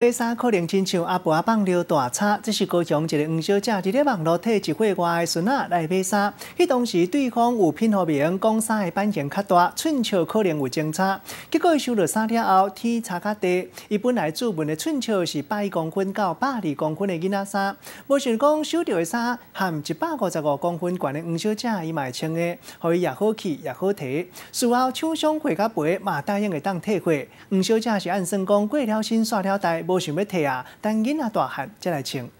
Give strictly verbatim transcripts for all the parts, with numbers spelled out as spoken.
买衫可能亲像阿婆阿放尿大叉，这是高雄一个黄小姐伫咧网络替一岁外的孙仔来买衫，迄当时对方有品号名，讲衫的版型较大，寸尺可能有争差。结果伊收到衫了后，天差较地，伊本来注文的寸尺是百一公分到百二公分的囡仔衫，无想讲收到的衫含一百五十五公分悬的黄小姐，伊嘛会穿的，互伊也好去也好摕。事后厂商会甲赔，嘛答应会当退货。黄小姐是暗算讲过了身刷了代。 无想要退啊，等囡仔大汉才来穿。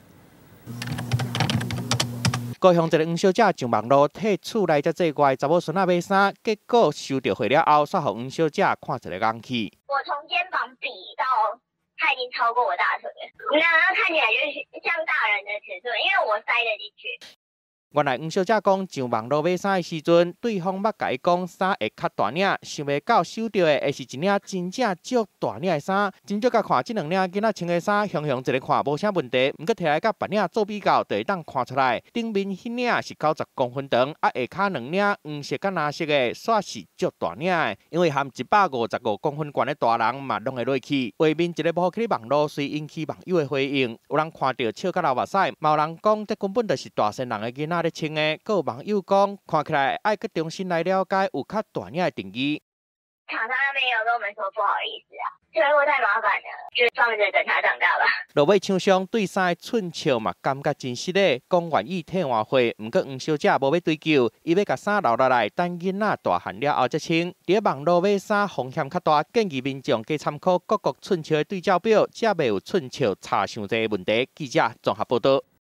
高雄一个黄小姐上网络替厝内才做怪查某孙仔买衫，结果收到货了后，煞互黄小姐看一个眼气。 我从肩膀比到，它已经超过我大腿了，那它看起来就是像大人的尺寸，因为我塞得进去。 原来黄小姐讲上网络买衫的时阵，对方捌甲伊讲衫会较大领，想袂到收到的会是一领真正足大领的衫。真少甲看这两领囡仔穿的衫，雄雄一个看无啥问题，毋过摕来甲别领做比较，就会当看出来，顶面迄领是九十公分长，啊下骹两领黄色甲蓝色的，煞是足大领的。因为含一百五十五公分悬的大人嘛弄会落去。画面一个无去网络，虽引起网友的回应，有人看到笑甲流目屎，嘛有人讲这根本就是大仙人的囡仔。 咧穿的，各有网友讲，看起来爱去重新来了解有较大领的定义。 厂商那边有跟我们说不好意思啊，退货太麻烦了，就放着等他长大吧。 落尾厂商对衫的寸尺嘛，感觉真实咧，讲愿意退换货，毋过黄小姐无要追究，伊要甲衫留落来，等囡仔大汉了后再穿。伫网络买衫风险较大，建议民众加参考各国寸尺的对照表，才袂有寸尺差伤济问题。记者综合报道。